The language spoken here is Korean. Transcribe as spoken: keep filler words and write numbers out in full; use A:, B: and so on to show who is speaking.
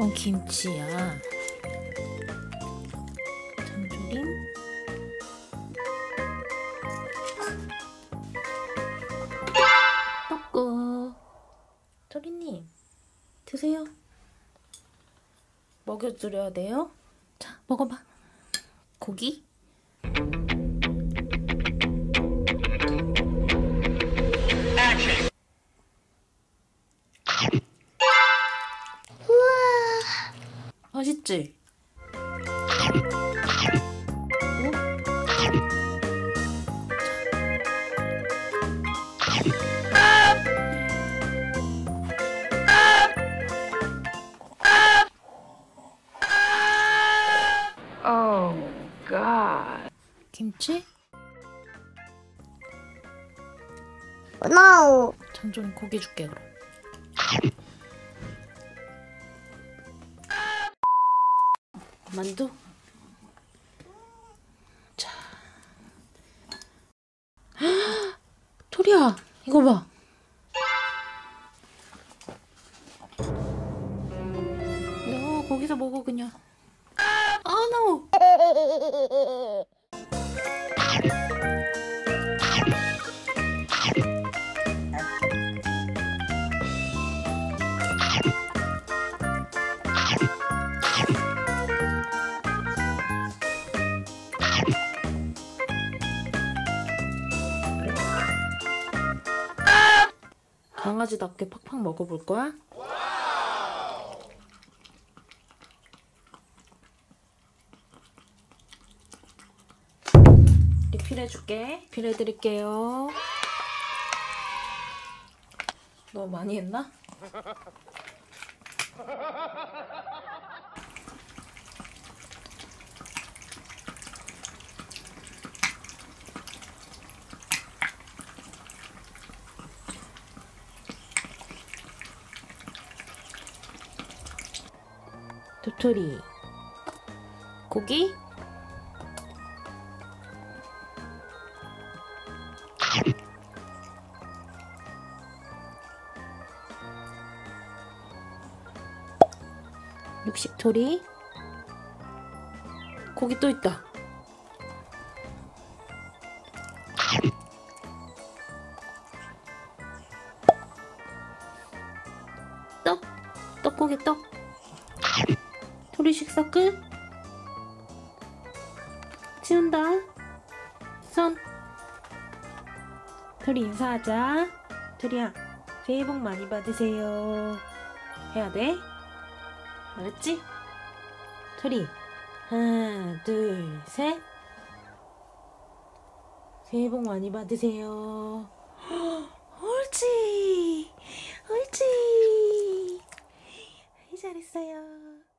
A: 이건 김치야. 장조림. 먹고. 토리님 드세요. 먹여드려야 돼요. 자, 먹어봐. 고기. 우와, 맛있지?
B: Oh, God.
A: 김치?
C: No.
A: 장조림 고기 줄게 그럼. 만두? 자. 토리야, 이거 봐. 너 거기서 먹어 그냥. 아, no. 강아지답게 팍팍 먹어볼 거야? 리필해줄게. 리필해드릴게요. 너무 많이 했나? 도토리 고기. 육식토리 고기 또 있다. 떡 떡고기 떡. 토리 식사 끝. 치운다. 손. 토리 인사하자. 토리야, 새해 복 많이 받으세요. 해야 돼. 알았지? 토리, 하나, 둘, 셋. 새해 복 많이 받으세요. 옳지, 옳지. 잘했어요.